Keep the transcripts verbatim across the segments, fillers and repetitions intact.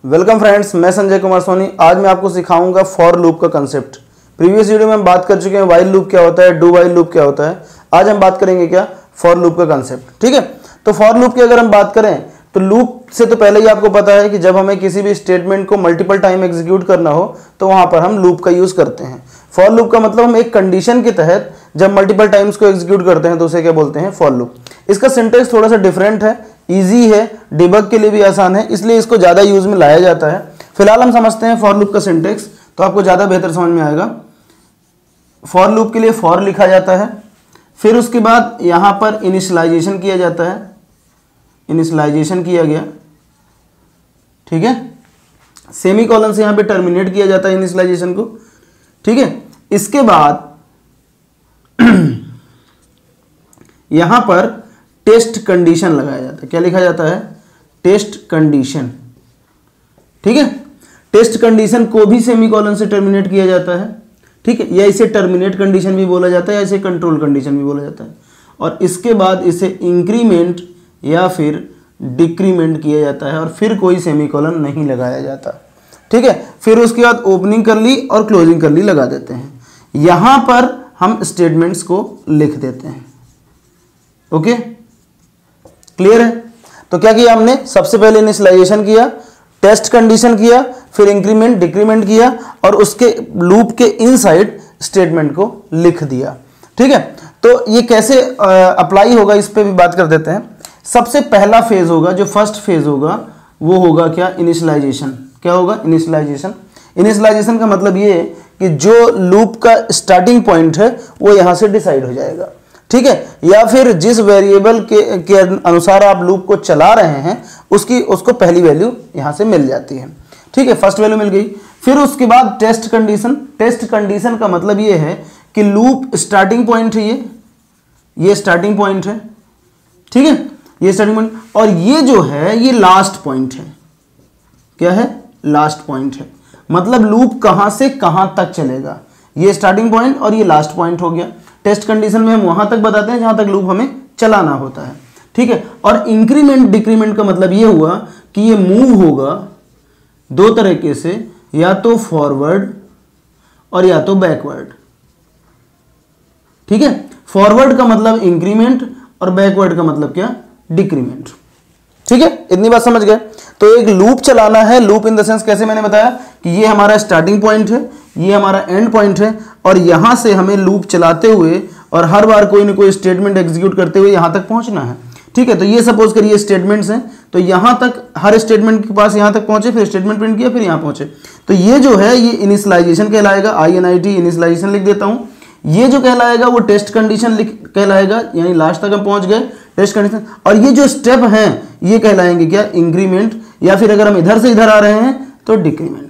Welcome friends, मैं संजय कुमार सोनी। आज मैं आपको सिखाऊंगा फॉर लूप का कंसेप्ट। प्रीवियस वीडियो में हम बात कर चुके हैं व्हाइल लूप क्या होता है, डू व्हाइल लूप क्या होता है। आज हम बात करेंगे क्या, फॉर लूप का कंसेप्ट। ठीक है, तो फॉर लूप की अगर हम बात करें तो लूप से तो पहले ही आपको पता है कि जब हमें किसी भी स्टेटमेंट को मल्टीपल टाइम एग्जीक्यूट करना हो तो वहां पर हम लूप का यूज करते हैं। फॉर लूप का मतलब हम एक कंडीशन के तहत जब मल्टीपल टाइम्स को एग्जीक्यूट करते हैं तो उसे क्या बोलते हैं, फॉर लूप। इसका सिंटैक्स थोड़ा सा डिफरेंट है, इजी है, डिबग के लिए भी आसान है, इसलिए इसको ज्यादा यूज में लाया जाता है। फिलहाल हम समझते हैं फॉर लूप का सिंटैक्स, तो आपको ज्यादा बेहतर समझ में आएगा। फॉर लूप के लिए फॉर लिखा जाता है, फिर उसके बाद यहां पर इनिशियलाइजेशन किया जाता है, इनिशियलाइजेशन किया गया, ठीक है। सेमी कॉलन से यहां पे टर्मिनेट किया जाता है इनिशियलाइजेशन को, ठीक है। इसके बाद यहां पर टेस्ट कंडीशन लगाया जाता है। क्या लिखा जाता है, टेस्ट कंडीशन, ठीक है। टेस्ट कंडीशन को भी सेमी कॉलन से टर्मिनेट किया जाता है, ठीक है। या इसे टर्मिनेट कंडीशन भी बोला जाता है, या इसे कंट्रोल कंडीशन भी बोला जाता है। और इसके बाद इसे इंक्रीमेंट या फिर डिक्रीमेंट किया जाता है, और फिर कोई सेमी कॉलन नहीं लगाया जाता, ठीक है। फिर उसके बाद ओपनिंग कर ली और क्लोजिंग कर ली लगा देते हैं। यहां पर हम स्टेटमेंट्स को लिख देते हैं। ओके, क्लियर है। तो क्या किया हमने, सबसे पहले इनिशियलाइजेशन किया, टेस्ट कंडीशन किया, फिर इंक्रीमेंट डिक्रीमेंट किया, और उसके लूप के इनसाइड स्टेटमेंट को लिख दिया, ठीक है। तो ये कैसे अप्लाई होगा इस पे भी बात कर देते हैं। सबसे पहला फेज होगा, जो फर्स्ट फेज होगा वो होगा क्या, इनिशियलाइजेशन। क्या होगा, इनिशियलाइजेशन। इनिशियलाइजेशन का मतलब ये है कि जो लूप का स्टार्टिंग पॉइंट है वो यहां से डिसाइड हो जाएगा, ठीक है। या फिर जिस वेरिएबल के, के अनुसार आप लूप को चला रहे हैं उसकी उसको पहली वैल्यू यहां से मिल जाती है, ठीक है। फर्स्ट वैल्यू मिल गई। फिर उसके बाद टेस्ट कंडीशन। टेस्ट कंडीशन का मतलब ये है कि लूप स्टार्टिंग पॉइंट है, ये ये स्टार्टिंग पॉइंट है, ठीक है, ये स्टार्टिंग पॉइंट, और ये जो है ये लास्ट पॉइंट है। क्या है, लास्ट पॉइंट है। मतलब लूप कहां से कहां तक चलेगा, ये स्टार्टिंग पॉइंट और ये लास्ट पॉइंट हो गया। टेस्ट कंडीशन में हम वहां तक बताते हैं जहां तक लूप हमें चलाना होता है, ठीक है। और इंक्रीमेंट डिक्रीमेंट का मतलब ये हुआ कि ये मूव होगा दो तरीके से, या तो फॉरवर्ड और या तो बैकवर्ड, ठीक है। फॉरवर्ड का मतलब इंक्रीमेंट और बैकवर्ड का मतलब क्या, डिक्रीमेंट, ठीक है। इतनी बात समझ गए। तो एक लूप चलाना है, लूप इन द सेंस कैसे, मैंने बताया कि ये हमारा स्टार्टिंग पॉइंट है, ये हमारा एंड पॉइंट है, और यहां से हमें लूप चलाते हुए और हर बार कोई ना कोई स्टेटमेंट एग्जीक्यूट करते हुए यहां तक पहुंचना है, ठीक है। तो ये सपोज करिए स्टेटमेंट्स हैं, तो यहां तक हर स्टेटमेंट के पास यहां तक पहुंचे, फिर स्टेटमेंट प्रिंट किया, फिर यहां पहुंचे। तो ये जो है ये इनिशियलाइजेशन कहलाएगा, I N I T initialization लिख देता हूं। ये जो कहलाएगा वो टेस्ट कंडीशन कहलाएगा, यानी लास्ट तक हम पहुंच गए, टेस्ट कंडीशन। और ये जो स्टेप हैं ये कहलाएंगे क्या, इंक्रीमेंट, या फिर अगर हम इधर से इधर आ रहे हैं तो डिक्रीमेंट,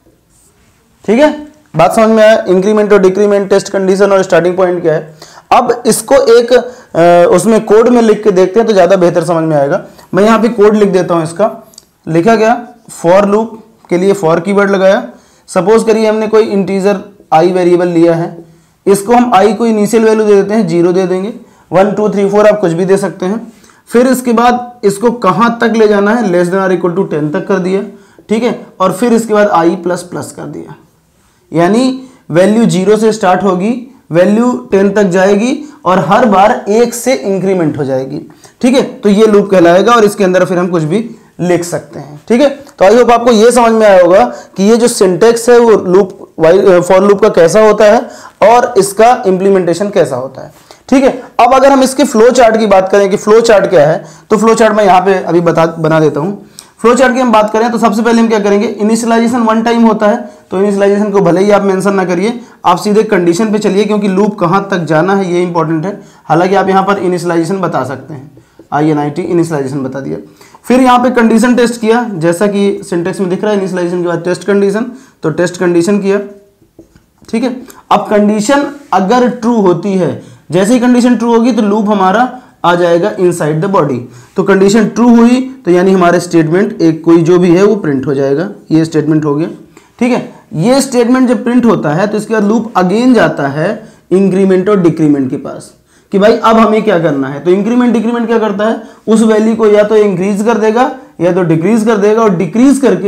ठीक है। बात समझ में आया, इंक्रीमेंट और डिक्रीमेंट, टेस्ट कंडीशन और स्टार्टिंग पॉइंट क्या है। अब इसको एक आ, उसमें कोड में लिख के देखते हैं तो ज्यादा बेहतर समझ में आएगा। मैं यहां पे कोड लिख देता हूं। इसका लिखा गया, फॉर लूप के लिए फॉर कीवर्ड लगाया। सपोज करिए हमने कोई इंटीजर आई वेरिएबल लिया है, इसको हम आई को इनिशियल वैल्यू दे देते हैं, जीरो दे देंगे। वन टू थ्री फोर आप कुछ भी दे सकते हैं। फिर इसके बाद इसको कहां तक ले जाना है, less than or equal to ten तक कर दिया, ठीक है। और फिर इसके बाद आई प्लस प्लस कर दिया, यानी वैल्यू जीरो से स्टार्ट होगी, वैल्यू टेन तक जाएगी, और हर बार एक से इंक्रीमेंट हो जाएगी, ठीक है। तो ये लूप कहलाएगा, और इसके अंदर फिर हम कुछ भी लिख सकते हैं, ठीक है। तो आई होप आपको ये समझ में आया होगा कि ये जो सिंटेक्स है वो लूप फॉर लूप का कैसा होता है और इसका इंप्लीमेंटेशन कैसा होता है, ठीक है। अब अगर हम इसके फ्लो चार्ट की बात करें कि फ्लो चार्ट क्या है, तो फ्लो चार्ट मैं यहां पे अभी बता बना देता हूं। फ्लो चार्ट की हम बात करें तो सबसे पहले हम क्या करेंगे, इनिशियलाइजेशन वन टाइम होता है, तो इनिशियलाइजेशन को भले ही आप मेंशन ना करिए, आप सीधे कंडीशन पे चलिए, क्योंकि लूप कहां तक जाना है ये इंपॉर्टेंट है। हालांकि आप यहां पर इनिशियलाइजेशन बता सकते हैं, I N I T initialization बता दिया। फिर यहां पे कंडीशन टेस्ट किया, जैसा कि सिंटेक्स में दिख रहा है, इनिशियलाइजेशन के बाद टेस्ट कंडीशन, तो टेस्ट कंडीशन किया, ठीक है। अब कंडीशन अगर ट्रू होती है, जैसे ही कंडीशन ट्रू होगी तो लूप हमारा आ जाएगा इनसाइड द बॉडी। तो कंडीशन ट्रू हुई तो यानी हमारे स्टेटमेंट एक कोई जो भी है वो प्रिंट हो जाएगा, ये स्टेटमेंट हो गया, ठीक है। ये स्टेटमेंट जब प्रिंट होता है तो इसके बाद लूप अगेन जाता है इंक्रीमेंट और डिक्रीमेंट के पास, कि भाई अब हमें क्या करना है। तो इंक्रीमेंट डिक्रीमेंट क्या करता है, उस वैल्यू को या तो इंक्रीज कर देगा या तो डिक्रीज कर देगा, और डिक्रीज करके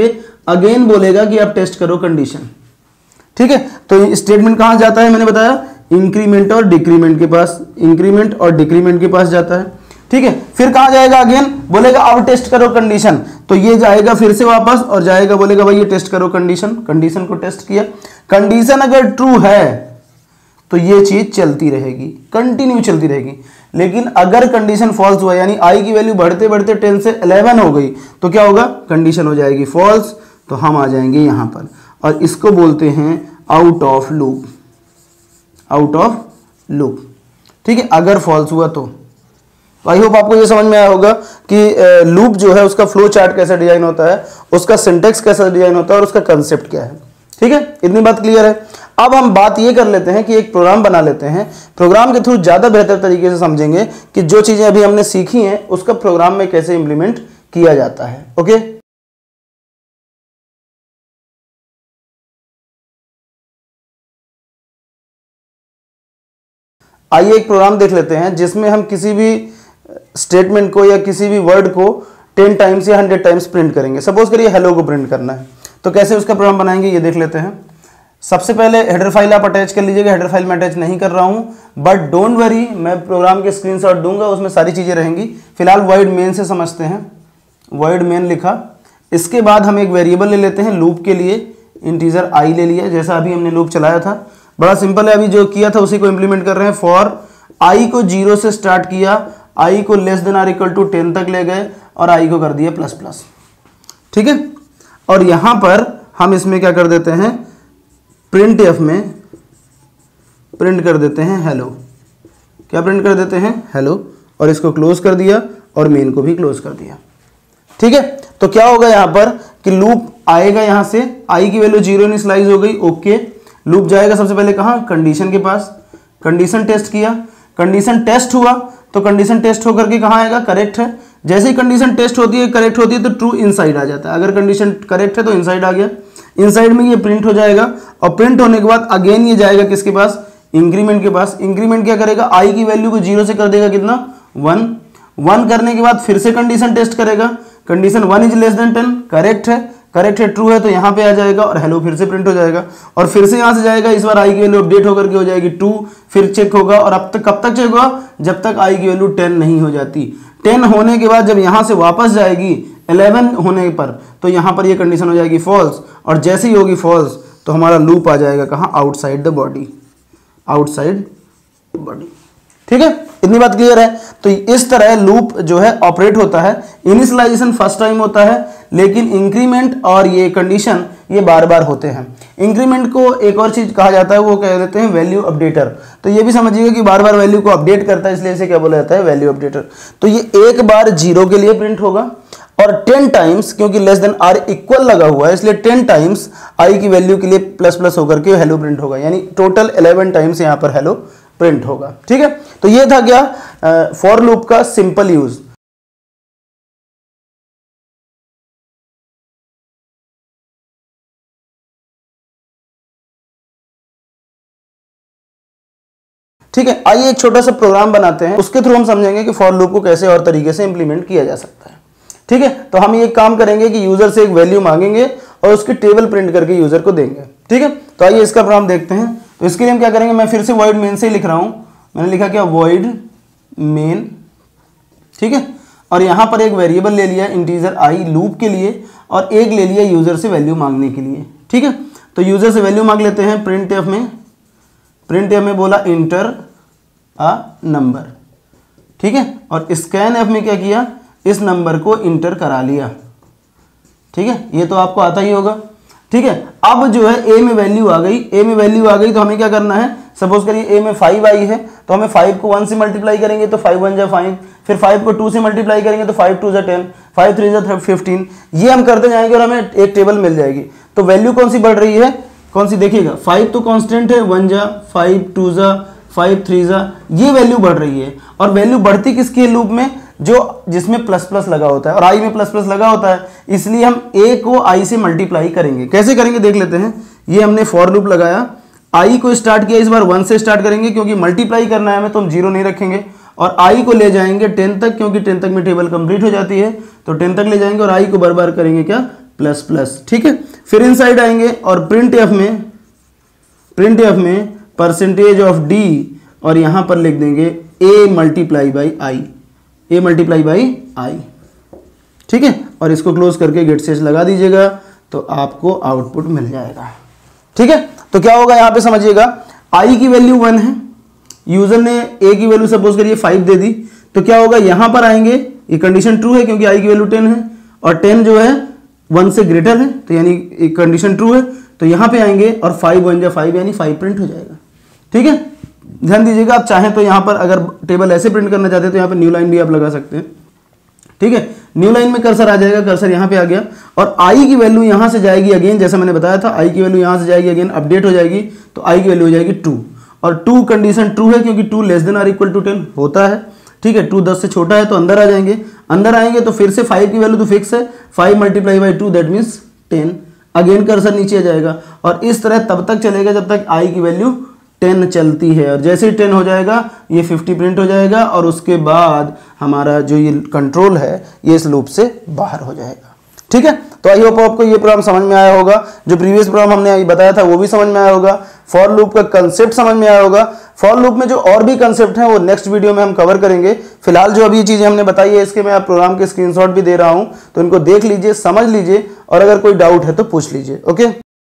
अगेन बोलेगा कि आप टेस्ट करो कंडीशन। ठीक है, तो स्टेटमेंट कहां जाता है, मैंने बताया इंक्रीमेंट और डिक्रीमेंट के पास, इंक्रीमेंट और डिक्रीमेंट के पास जाता है। ठीक है, फिर कहां जाएगा, अगेन बोलेगा अब टेस्ट करो कंडीशन, तो ये जाएगा फिर से वापस और जाएगा बोलेगा भाई ये टेस्ट करो कंडीशन, कंडीशन को टेस्ट किया, कंडीशन अगर ट्रू है तो ये चीज चलती रहेगी, कंटिन्यू चलती रहेगी। लेकिन अगर कंडीशन फॉल्स हुआ यानी आई की वैल्यू बढ़ते बढ़ते टेन से इलेवन हो गई तो क्या होगा, कंडीशन हो जाएगी फॉल्स, तो हम आ जाएंगे यहां पर और इसको बोलते हैं out of loop, out of loop. ठीक है, अगर फॉल्स हुआ तो आई होप आपको ये समझ में आया होगा कि लूप जो है उसका फ्लो चार्ट कैसा डिजाइन होता है, उसका सिंटेक्स कैसा डिजाइन होता है और उसका कंसेप्ट क्या है। ठीक है, इतनी बात क्लियर है। अब हम बात ये कर लेते हैं कि एक प्रोग्राम बना लेते हैं, प्रोग्राम के थ्रू ज्यादा बेहतर तरीके से समझेंगे कि जो चीजें अभी हमने सीखी हैं उसका प्रोग्राम में कैसे इंप्लीमेंट किया जाता है। ओके, आइए एक प्रोग्राम देख लेते हैं जिसमें हम किसी भी स्टेटमेंट को या किसी भी वर्ड को टेन टाइम्स या हंड्रेड टाइम्स प्रिंट करेंगे। सपोज करिए हेलो को प्रिंट करना है, तो कैसे उसका प्रोग्राम बनाएंगे ये देख लेते हैं। सबसे पहले हेडर फाइल आप अटैच कर लीजिएगा, हेडर फाइल मैं अटैच नहीं कर रहा हूं, बट डोंट वरी, मैं प्रोग्राम के स्क्रीनशॉट दूंगा, उसमें सारी चीजें रहेंगी। फिलहाल वॉइड मेन से समझते हैं, वॉइड मेन लिखा, इसके बाद हम एक वेरिएबल ले लेते हैं लूप के लिए, इंटीजर आई ले लिया, जैसा अभी हमने लूप चलाया था, बड़ा सिंपल है, अभी जो किया था उसी को इंप्लीमेंट कर रहे हैं। फॉर आई को जीरो से स्टार्ट किया, आई को less than or equal to ten तक ले गए और आई को कर दिया प्लस प्लस। ठीक है, और यहां पर हम इसमें क्या कर देते हैं, प्रिंट एफ में प्रिंट कर देते हैं हेलो, क्या प्रिंट कर देते हैं हेलो, और इसको क्लोज कर दिया और मेन को भी क्लोज कर दिया। ठीक है, तो क्या होगा यहां पर कि लूप आएगा, यहां से आई की वैल्यू जीरो इनिशियलाइज हो गई, ओके, लूप जाएगा सबसे पहले कहां, कंडीशन के पास, कंडीशन टेस्ट किया, कंडीशन टेस्ट हुआ तो कंडीशन टेस्ट होकर के कहां आएगा, करेक्ट है, जैसे ही कंडीशन टेस्ट होती है करेक्ट होती है तो ट्रू इनसाइड आ जाता है, अगर कंडीशन करेक्ट है तो इनसाइड आ गया, इनसाइड में ये प्रिंट हो जाएगा और प्रिंट होने के बाद अगेन ये जाएगा किसके पास, इंक्रीमेंट के पास। इंक्रीमेंट क्या करेगा, आई की वैल्यू को जीरो से कर देगा कितना, वन, वन करने के बाद फिर से कंडीशन टेस्ट करेगा, condition one is less than ten, correct है, करेक्ट है, ट्रू है, तो यहां पे आ जाएगा और हेलो फिर से प्रिंट हो जाएगा और फिर से यहां से जाएगा, इस बार आई की वैल्यू अपडेट होकर के हो जाएगी टू, फिर चेक होगा और अब तक कब तक चेक होगा, जब तक आई की वैल्यू टेन नहीं हो जाती। टेन होने के बाद जब यहां से वापस जाएगी इलेवन होने पर तो यहां पर ये कंडीशन हो जाएगी फॉल्स, और जैसे ही होगी फॉल्स तो हमारा लूप आ जाएगा कहां, outside the body, outside body. ठीक है, इतनी बात क्लियर है। तो इस तरह लूप जो है ऑपरेट होता है, इनिशियलाइजेशन फर्स्ट टाइम होता है, लेकिन इंक्रीमेंट और ये कंडीशन ये बार बार होते हैं। इंक्रीमेंट को एक और चीज कहा जाता है, वो कह देते हैं वैल्यू अपडेटर, तो ये भी समझिएगा कि बार बार वैल्यू को अपडेट करता है, इसलिए इसे क्या बोला जाता है, वैल्यू अपडेटर। तो ये एक बार जीरो के लिए प्रिंट होगा और टेन टाइम्स, क्योंकि लेस देन आर इक्वल लगा हुआ है इसलिए टेन टाइम्स आई की वैल्यू के लिए प्लस प्लस होकर के हेलो प्रिंट होगा, यानी टोटल इलेवन टाइम्स यहां पर हेलो प्रिंट होगा। ठीक है, तो ये था क्या फॉर लूप का सिंपल यूज। ठीक है, आइए एक छोटा सा प्रोग्राम बनाते हैं, उसके थ्रू हम समझेंगे कि फॉर लूप को कैसे और तरीके से इंप्लीमेंट किया जा सकता है। ठीक है, तो हम ये काम करेंगे कि यूजर से एक वैल्यू मांगेंगे और उसकी टेबल प्रिंट करके यूजर को देंगे। ठीक है, तो आइए इसका प्रोग्राम देखते हैं। तो इसके लिए हम क्या करेंगे, मैं फिर से वॉइड मेन से ही लिख रहा हूं, मैंने लिखा क्या, वॉइड मेन। ठीक है, और यहां पर एक वेरिएबल ले लिया इंटीजर आई लूप के लिए और एक ले लिया यूजर से वैल्यू मांगने के लिए। ठीक है, तो यूजर से वैल्यू मांग लेते हैं, प्रिंट एफ में, प्रिंट एफ में बोला इंटर अ नंबर। ठीक है, और स्कैन एफ में क्या किया, इस नंबर को इंटर करा लिया। ठीक है, ये तो आपको आता ही होगा। ठीक है, अब जो है ए में वैल्यू आ गई, ए में वैल्यू आ गई तो हमें क्या करना है, सपोज करिए ए में फाइव आई है तो हमें फाइव को वन से मल्टीप्लाई करेंगे तो फाइव वन जा फाइव, फिर फाइव को टू से मल्टीप्लाई करेंगे तो फाइव टू जा टेन, फाइव थ्री जा फिफ्टीन, ये हम करते जाएंगे और हमें एक टेबल मिल जाएगी। तो वैल्यू कौन सी बढ़ रही है, कौन सी, देखिएगा फाइव तो कांस्टेंट है, वन जा फाइव, टू जा फाइव, थ्री जा, ये वैल्यू बढ़ रही है। और वैल्यू बढ़ती किसकी है, लूप में जो जिसमें प्लस प्लस लगा होता है और आई में प्लस प्लस लगा होता है, इसलिए हम ए को आई से मल्टीप्लाई करेंगे। कैसे करेंगे देख लेते हैं। ये हमने फॉर लूप लगाया, आई को स्टार्ट किया, इस बार वन से स्टार्ट करेंगे क्योंकि मल्टीप्लाई करना है हमें, तो हम जीरो नहीं रखेंगे, और आई को ले जाएंगे टेन तक क्योंकि टेन तक में टेबल कंप्लीट हो जाती है, तो टेन तक ले जाएंगे और आई को बार बार करेंगे क्या, प्लस प्लस, ठीक है। फिर इनसाइड आएंगे और प्रिंट एफ में प्रिंट एफ में परसेंटेज ऑफ डी और यहां पर लिख देंगे A multiply by I, A multiply by I, ठीक है। और इसको क्लोज करके गेट स्टेज लगा दीजिएगा तो आपको आउटपुट मिल जाएगा, ठीक है। तो क्या होगा यहां पे समझिएगा, आई की वैल्यू वन है, यूजर ने ए की वैल्यू सपोज करिए फाइव दे दी, तो क्या होगा यहां पर आएंगे, ये कंडीशन ट्रू है क्योंकि आई की वैल्यू टेन है और टेन जो है वन से ग्रेटर है, तो यानी एक कंडीशन ट्रू है, तो यहां पे आएंगे और फाइव वन जा फाइव यानी फाइव प्रिंट हो जाएगा, ठीक है। ध्यान दीजिएगा, आप चाहें तो यहां पर अगर टेबल ऐसे प्रिंट करना चाहते हैं तो यहां पर न्यू लाइन भी आप लगा सकते हैं, ठीक है। न्यू लाइन में कर्सर आ जाएगा, कर्सर यहां पे आ गया और आई की वैल्यू यहां से जाएगी अगेन, जैसा मैंने बताया था, आई की वैल्यू यहां से जाएगी अगेन, अपडेट हो जाएगी, तो आई की वैल्यू हो जाएगी टू और टू कंडीशन ट्रू है क्योंकि two less than or equal to ten होता है, ठीक है। टू दस से छोटा है तो अंदर आ जाएंगे, अंदर आएंगे तो फिर से फाइव की वैल्यू तो फिक्स है, five multiply by two that means ten, again cursor नीचे आ जाएगा और इस तरह तब तक चलेगा जब तक आई की वैल्यू टेन चलती है और जैसे ही टेन हो जाएगा ये फिफ्टी प्रिंट हो जाएगा और उसके बाद हमारा जो ये कंट्रोल है ये इस लूप से बाहर हो जाएगा, ठीक है। तो आई होप आपको ये प्रोग्राम समझ में आया होगा, जो प्रीवियस प्रोग्राम हमने बताया था वो भी समझ में आया होगा, फॉर लूप का कंसेप्ट समझ में आया होगा। फॉर लूप में जो और भी कंसेप्ट हैं वो नेक्स्ट वीडियो में हम कवर करेंगे। फिलहाल जो अभी चीजें हमने बताई है इसके मैं आप प्रोग्राम के स्क्रीनशॉट भी दे रहा हूं, तो इनको देख लीजिए, समझ लीजिए और अगर कोई डाउट है तो पूछ लीजिए, ओके।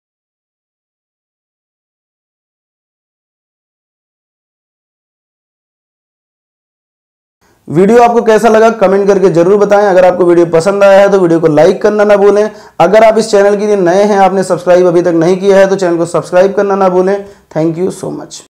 वीडियो आपको कैसा लगा कमेंट करके जरूर बताएं। अगर आपको वीडियो पसंद आया है तो वीडियो को लाइक करना ना भूलें। अगर आप इस चैनल के लिए नए हैं, आपने सब्सक्राइब अभी तक नहीं किया है तो चैनल को सब्सक्राइब करना ना भूलें। Thank you so much.